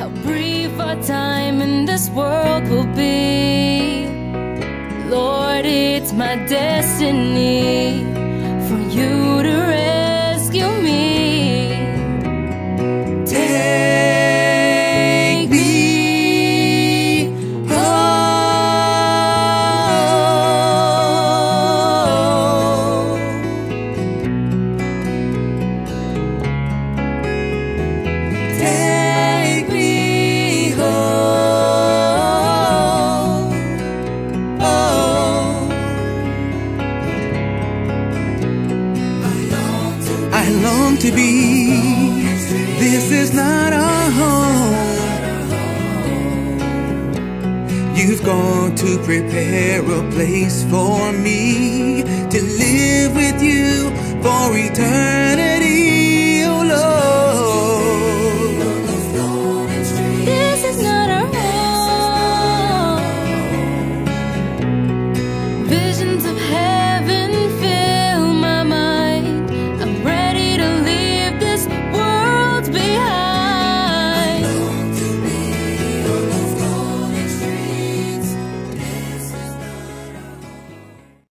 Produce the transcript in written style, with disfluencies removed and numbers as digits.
how brief our time in this world will be. Lord, it's my destiny for you to rescue me. Take me home. Take me home. Oh, I long to be. This is not our home. You've gone to prepare a place for me to live with you for eternity.